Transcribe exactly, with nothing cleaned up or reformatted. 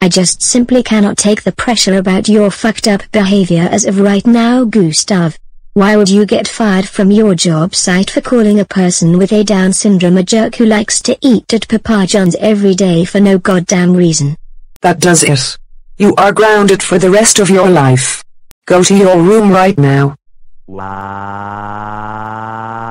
I just simply cannot take the pressure about your fucked up behavior as of right now, Gustav. Why would you get fired from your job site for calling a person with a Down syndrome a jerk who likes to eat at Papa John's every day for no goddamn reason? That does it. You are grounded for the rest of your life. Go to your room right now. Wow.